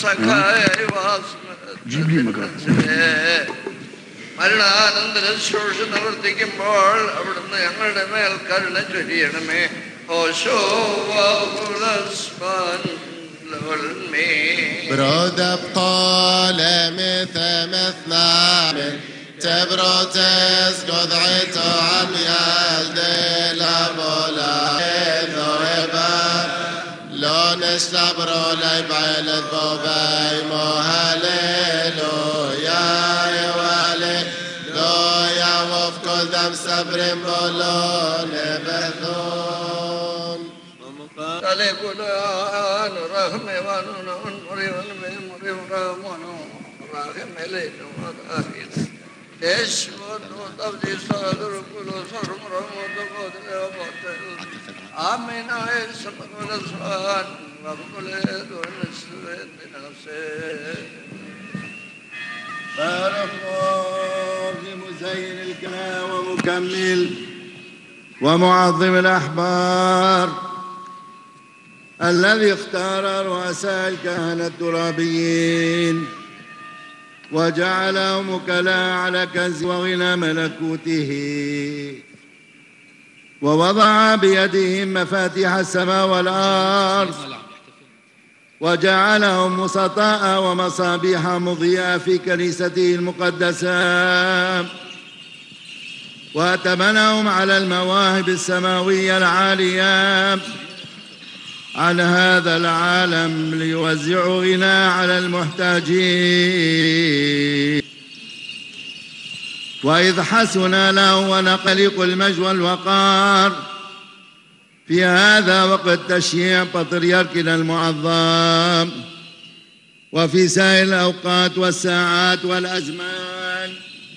സഖായി മരണാനന്തര ശുശ്രൂഷ നിവർത്തിക്കുമ്പോൾ അവിടുന്ന് ഞങ്ങളുടെ മേൽ കരുണ ചൊരിയണമേ. برودب قال مثلنا تبروتس قضعته عميال ديلا بولا ذوبا لو نشرب رولاي بعيلة بوباي مو هاليلويا يوالي لو يا وف كل دم صبر بولون بثون تلقلان رحم ونون مريون مريون رامون رحم لينو آخر يشمل تبدي صادر كل صر مرمود قدر وقتل آمين عيسى كل صان وكل دون السوين بنفسه. بارك الله في مزين الكلام ومكمل ومعظم الأحبار الذي اختار رؤساء الكهنة الترابيين وجعلهم وكلاء على كنز وغنى ملكوته ووضع بيدهم مفاتيح السماء والأرض وجعلهم وسطاء ومصابيح مضيئة في كنيسته المقدسة وأتمنهم على المواهب السماوية العالية عن هذا العالم ليوزعوا غنى على المحتاجين. وإذ حسن له ونقلق المجد والوقار في هذا وقت تشييع بطريركنا المعظم وفي سائر الأوقات والساعات والأزمان.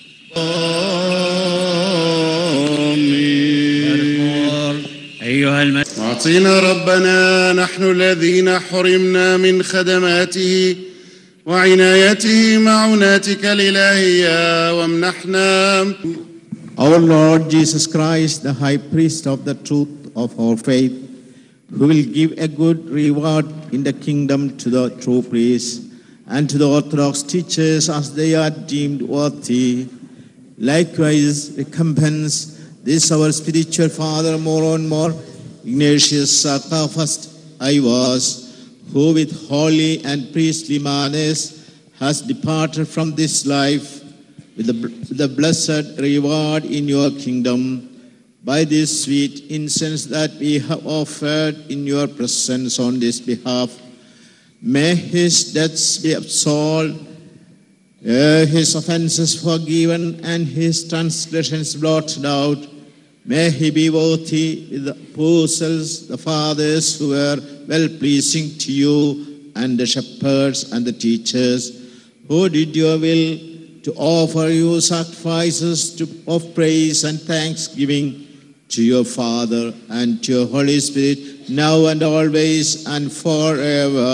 آمين. أعطينا ربنا نحن الذين حرمنا من خدماته وعنايته معوناتك الإلهية وامنحنا. Our Lord Jesus Christ, the high priest of the truth of our faith, who will give a good reward in the kingdom to the true priests and to the Orthodox teachers as they are deemed worthy. Likewise, recompense this our spiritual father more and more, Ignatius Sarcophagus Ivas, who with holy and priestly manners has departed from this life with the blessed reward in your kingdom. By this sweet incense that we have offered in your presence on this behalf, may his debts be absolved, his offenses forgiven, and his transgressions blotted out. May he be worthy with the apostles, the fathers who were well-pleasing to you, and the shepherds and the teachers who did your will to offer you sacrifices of praise and thanksgiving to your Father and to your Holy Spirit, now and always and forever.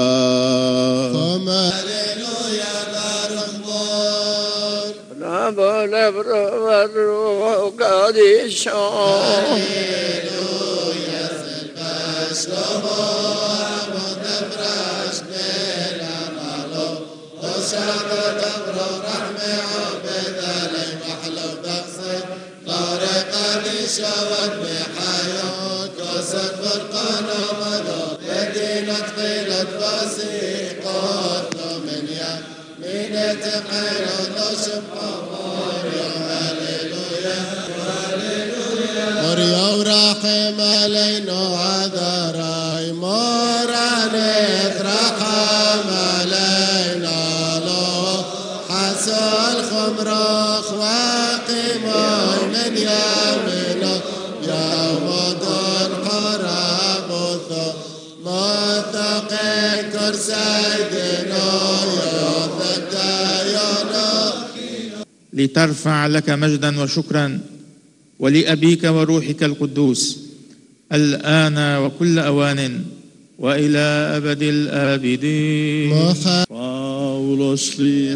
شاور بحياة كسر فرقان ومضى مدينة قيلت بسيقات من يمينة قيل نشب مريا هللويا هللويا مريا ورحم علينا عذراي مرانت رحم علينا لو حسن خمرخ واقيماي من يمينه يا وطن حرب ما ثقي كرسيدنا يا ذكايانا لترفع لك مجدا وشكرا ولأبيك وروحك القدوس الآن وكل أوان وإلى أبد الآبدين. باولوس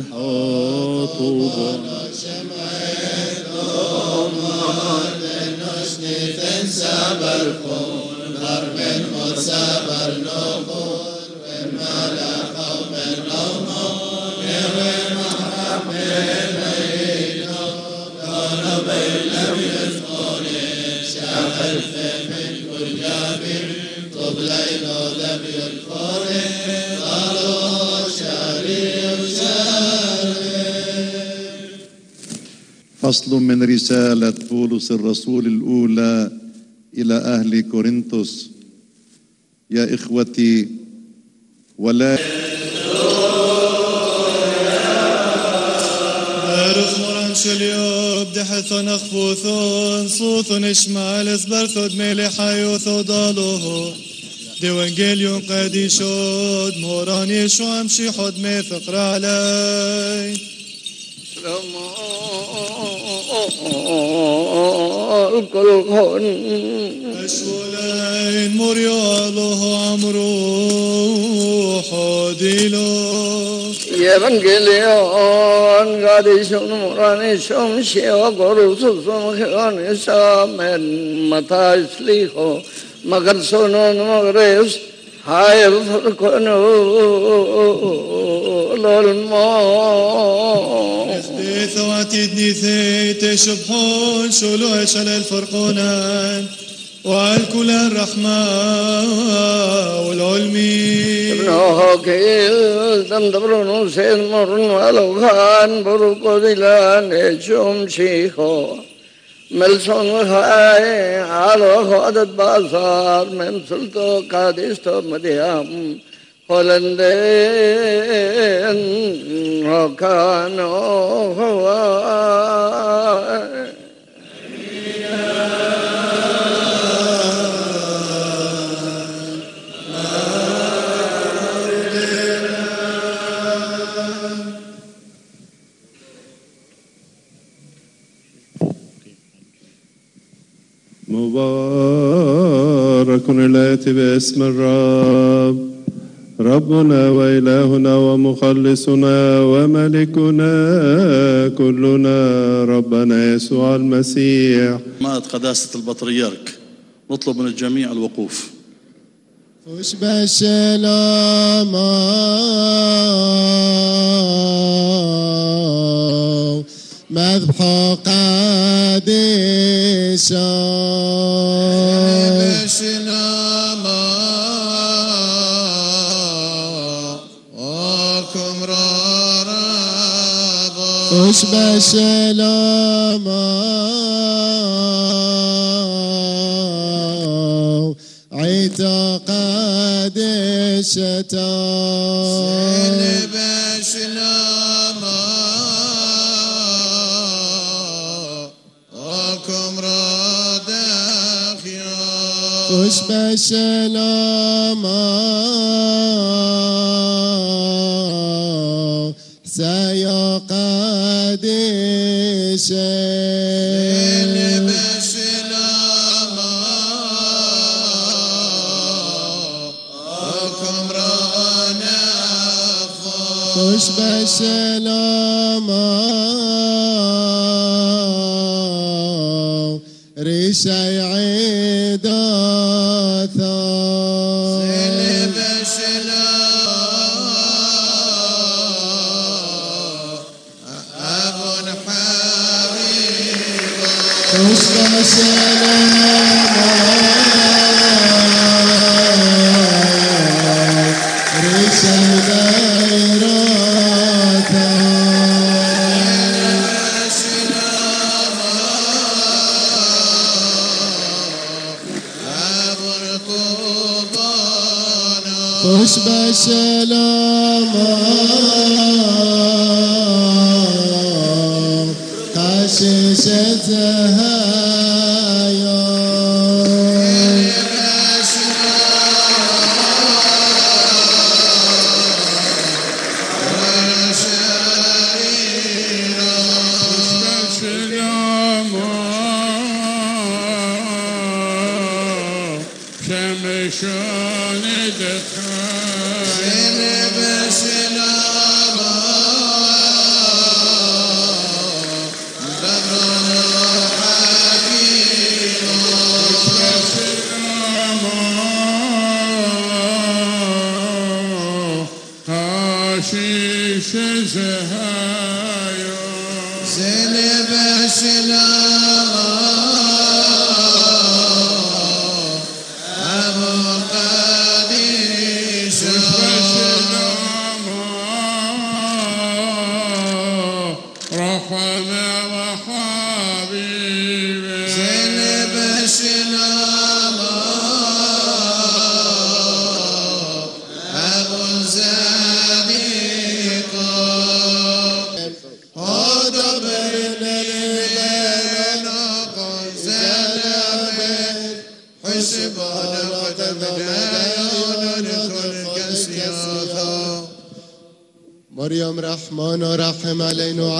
لحاطبنا سبر من مصبر نقول من ملك من فصل من رسالة بولس الرسول الأولى إلى أهل كورنثوس. يا إخوتي، ولا رفمران شليوب دحثون أخفوثون صوثون إشمال إسبرثود ميلي حيوثو ضالوه ديوانجيليون قادي شود موران يشو أمشي حد ميثق علي الكل أشولين مريو الله عمرو حديلو 예방겔리온 가디숑 모라니숑 시오고루수숨 헤오니사멘 마타슬리호 마가르소노 마그레스 하이르코노 롤모 ثواتي عتيدني ثيت شبحون شلو اشل الفرقونان والكل الرحمة والعلمي ابنه كيل دم دبرون سيد مرن ولو خان بركو دلان شوم شيخو ملسون وخاي على خادت بازار من سلطو قادستو مديام هولندين وكانوا هو مبارك الآتي باسم الرب، ربنا وإلهنا ومخلصنا وملكنا كلنا ربنا يسوع المسيح. مات قداسة البطريرك نطلب من الجميع الوقوف. أشبه السلام مذبح قديسا السلام وكم رابا أشبه السلام عتقد الشتاء السلام وكم رادك يا أشبه السلام سيقد الشيء أشبه السلام ريشي عيداثا أشبه السلام ريشي أشبه السلام قاسستها يا رحمة وحمد مريم رحمن رحم علينا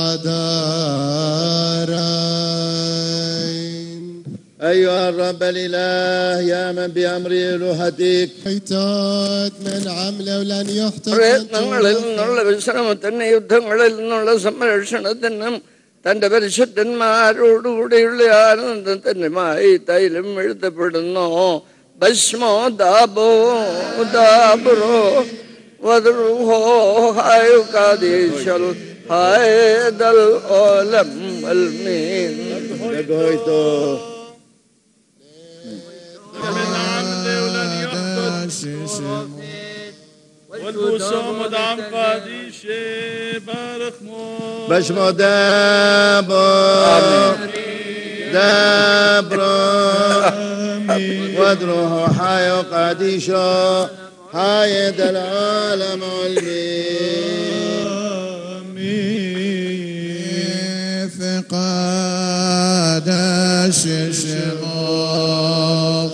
عذارين. أيها الرب الإله يا من بأمر إلهتك حيتات من عمله ولن يحتج പ്രയത്നങ്ങളിൽ നിന്നുള്ള വിശ്രമത്തിന് യുദ്ധങ്ങളിൽ നിന്നുള്ള സംരക്ഷണത്തിനും തന്റെ പരിശുദ്ധന്മാരോടുകൂടിയുള്ള ആനന്ദത്തിനുമായി തൈലം എഴുതപ്പെടുന്നു. ഭസ്മോ ദാബോ ദാബ്രോ വദ്റുഹോ ഹായു കാദീശൽ ഹായദൽ ഓലം അൽമീൻ. والبوسوم ودعم قاديشي بارك مو بشمو دابو دابرو ودروه حيو قديشو هايد العالم آمين. فقاد الشموخ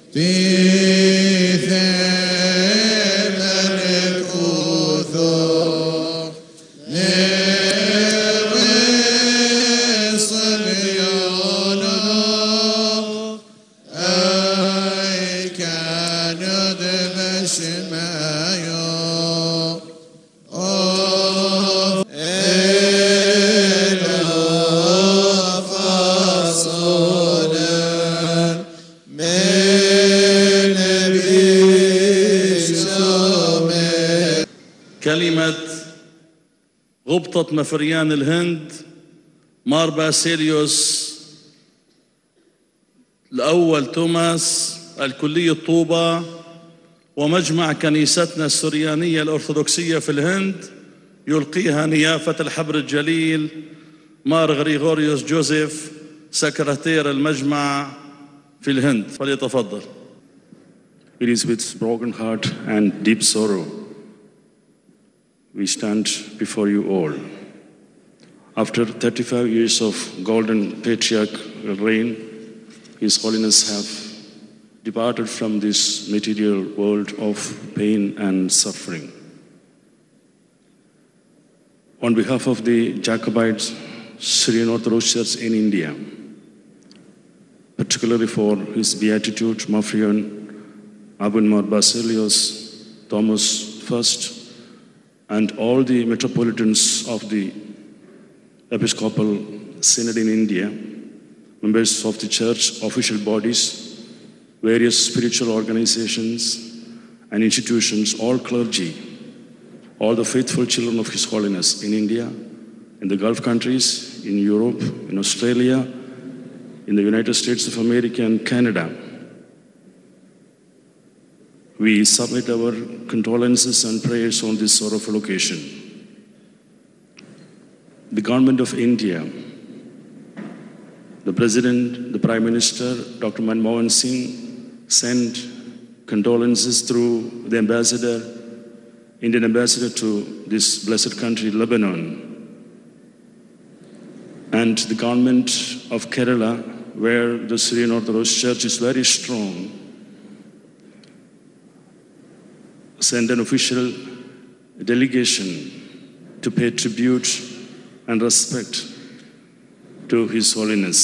كلمة غبطة مفريان الهند مار باسيليوس الأول توماس الكلية طوبة ومجمع كنيستنا السريانية الأرثوذكسية في الهند يلقيها نيافة الحبر الجليل مار غريغوريوس جوزيف سكرتير المجمع في الهند. فليتفضل. It is with broken heart and deep sorrow we stand before you all. After 35 years of golden patriarchal reign, His Holiness have departed from this material world of pain and suffering. On behalf of the Jacobite Syrian Orthodox Church in India, particularly for His Beatitude Mafrian Abun Mar Basilios Thomas I, and all the metropolitans of the Episcopal Synod in India, members of the church, official bodies, various spiritual organizations and institutions, all clergy, all the faithful children of His Holiness in India, in the Gulf countries, in Europe, in Australia, in the United States of America and Canada. We submit our condolences and prayers on this sorrowful occasion. The government of India, the President, the Prime Minister, Dr. Manmohan Singh, sent condolences through the ambassador, Indian ambassador to this blessed country, Lebanon. And the government of Kerala, where the Syrian Orthodox Church is very strong, sent an official delegation to pay tribute and respect to His Holiness.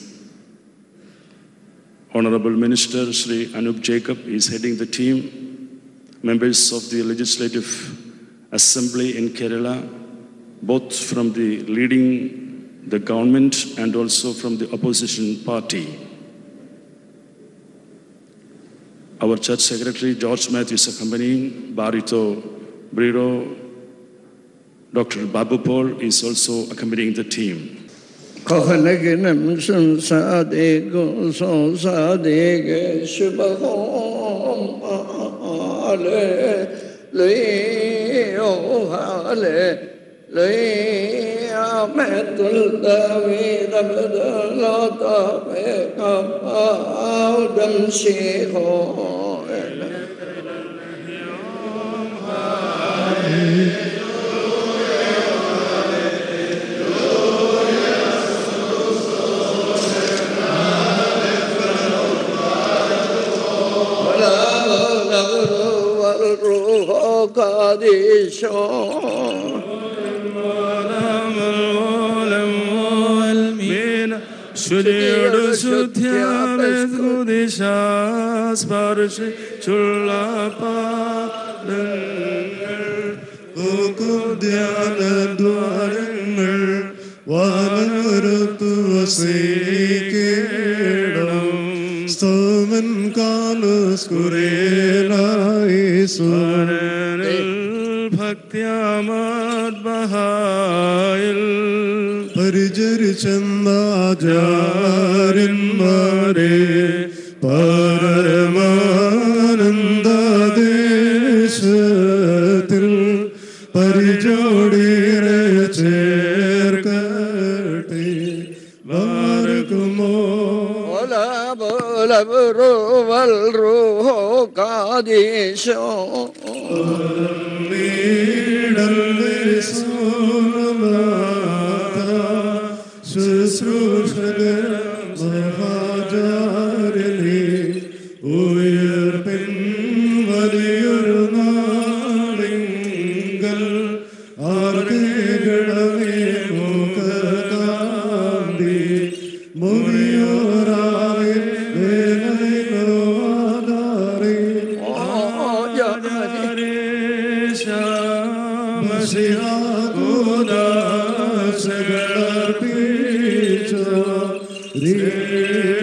Honorable Minister Sri Anup Jacob is heading the team. Members of the Legislative Assembly in Kerala, both from the leading the government and also from the opposition party. Our Church Secretary, George Matthew, is accompanying. Barito Briro, Dr. Babu Paul is also accompanying the team. والروح قادشون ശുദ്ധിയുടെ സ്പർശിച്ചുള്ള പാദങ്ങൾ ധ്യാനദ്വാരങ്ങൾ വാനവരത്തു വസിക്കേണം സ്തോമൻ കാലുസ്കുരേലായി സുരനിൽ ഭക്തിയാമദ്ബഹായിൽ പരിചരിച്ചെന്നാചാര്യന്മാരെ പരമാനന്ദദേശത്തിൽ പരിചോടിയെ ചേർക്കട്ടെ വാർക്കുമോ ശുശ്രൂഷകരാചാര്യനെ ഉയർപ്പിൻ വലിയൊരു നാളിങ്കൽ ആർക്കേടമേ മുഖകാന്തി മുറിയോരാവേ വേലൈനോദാരേ മസിഹാകുദാസകളർപ്പിച്ച